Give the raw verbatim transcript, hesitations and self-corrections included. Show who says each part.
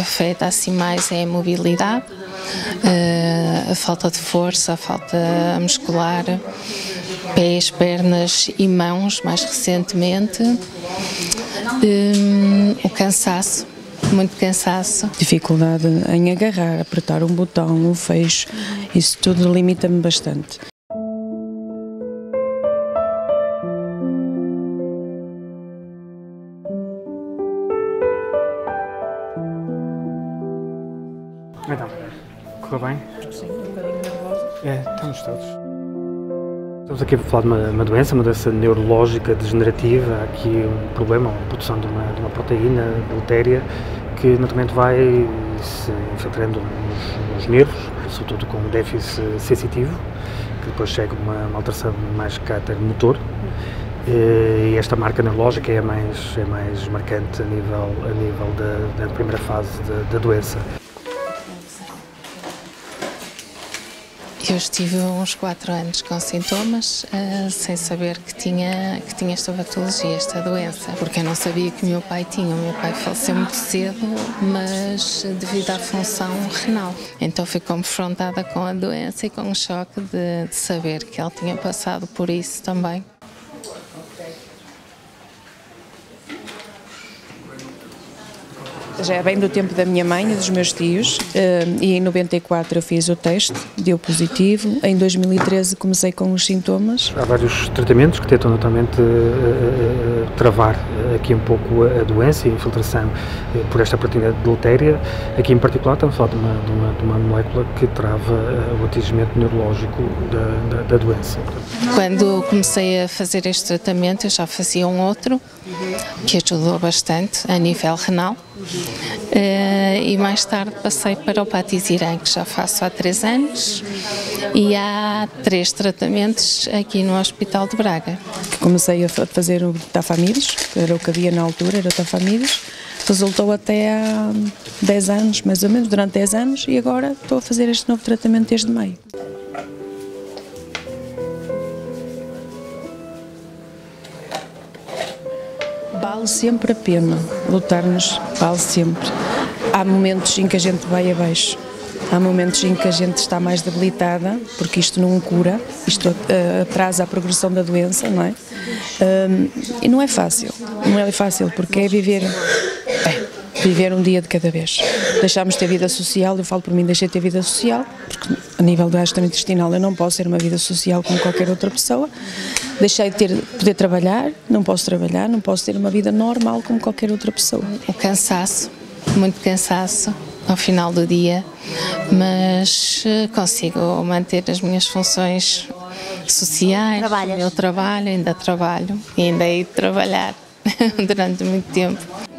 Speaker 1: afeta assim mais é a mobilidade, a falta de força, a falta muscular, pés, pernas e mãos, mais recentemente, o cansaço, muito cansaço.
Speaker 2: Dificuldade em agarrar, apertar um botão, um fecho, isso tudo limita-me bastante.
Speaker 3: Então, correu bem?
Speaker 2: Sim, um bocadinho nervosa.
Speaker 3: É, estamos todos. Estamos aqui a falar de uma, uma doença, uma doença neurológica degenerativa. Há aqui um problema, a produção de uma, de uma proteína deletéria que naturalmente vai se infiltrando nos, nos nervos, sobretudo com um déficit sensitivo, que depois chega a uma, uma alteração mais de caráter motor. E esta marca neurológica é mais, é mais marcante a nível, a nível da, da primeira fase da, da doença.
Speaker 1: Eu estive uns quatro anos com sintomas, uh, sem saber que tinha, que tinha esta patologia, esta doença, porque eu não sabia que o meu pai tinha. O meu pai faleceu muito cedo, mas devido à função renal. Então fui confrontada com a doença e com o choque de, de saber que ele tinha passado por isso também.
Speaker 2: Já vem do tempo da minha mãe e dos meus tios, e em noventa e quatro eu fiz o teste, deu positivo. Em dois mil e treze comecei com os sintomas.
Speaker 3: Há vários tratamentos que tentam naturalmente uh, travar aqui um pouco a doença e a infiltração uh, por esta proteína deletéria. Aqui em particular estamos a falar de uma, de uma, de uma molécula que trava uh, o atingimento neurológico da, da, da doença.
Speaker 1: Quando comecei a fazer este tratamento eu já fazia um outro, que ajudou bastante a nível renal. Uh, e mais tarde passei para o Patisiran, que já faço há três anos, e há três tratamentos aqui no Hospital de Braga.
Speaker 2: Comecei a fazer o Tafamidis, que era o que havia na altura, era o Tafamidis, resultou até há dez anos, mais ou menos, durante dez anos, e agora estou a fazer este novo tratamento desde maio. Vale sempre a pena lutar-nos, vale sempre. Há momentos em que a gente vai abaixo, há momentos em que a gente está mais debilitada, porque isto não cura, isto uh, atrasa a progressão da doença, não é? Um, e não é fácil, não é fácil, porque é viver, é, viver um dia de cada vez. Deixámos de ter vida social, eu falo por mim, deixei de ter vida social, porque a nível do sistema intestinal eu não posso ter uma vida social como qualquer outra pessoa. Deixei de ter, poder trabalhar, não posso trabalhar, não posso ter uma vida normal como qualquer outra pessoa.
Speaker 1: O cansaço, muito cansaço ao final do dia, mas consigo manter as minhas funções sociais,
Speaker 4: Trabalhas?
Speaker 1: o meu trabalho, ainda trabalho e ainda hei de trabalhar durante muito tempo.